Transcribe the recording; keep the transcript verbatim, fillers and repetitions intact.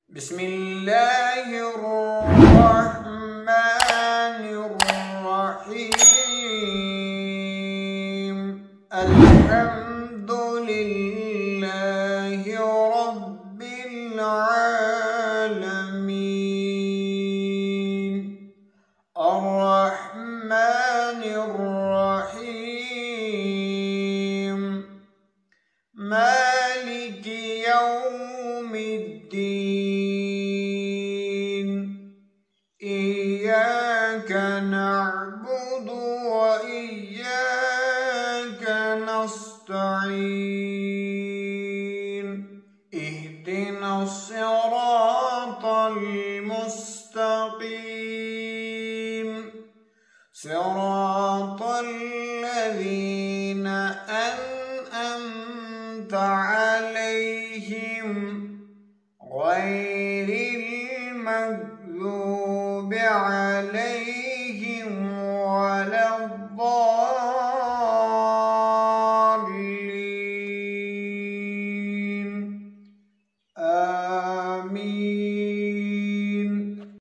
بسم الله الرحمن الرحيم. الحمد لله رب العالمين. الرحمن الرحيم. مالك يوم الدين. إياك نعبد وإياك نستعين. اهدنا الصراط المستقيم، صراط الذين أنعمت عليهم غير المغضوب عليهم